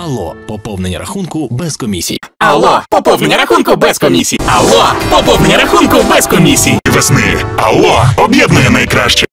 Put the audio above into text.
Алло, поповнення рахунку без комісій. Алло, поповнення рахунку без комісій. Алло, поповнення рахунку без комісій. Весни. Алло, об'єднує найкраще.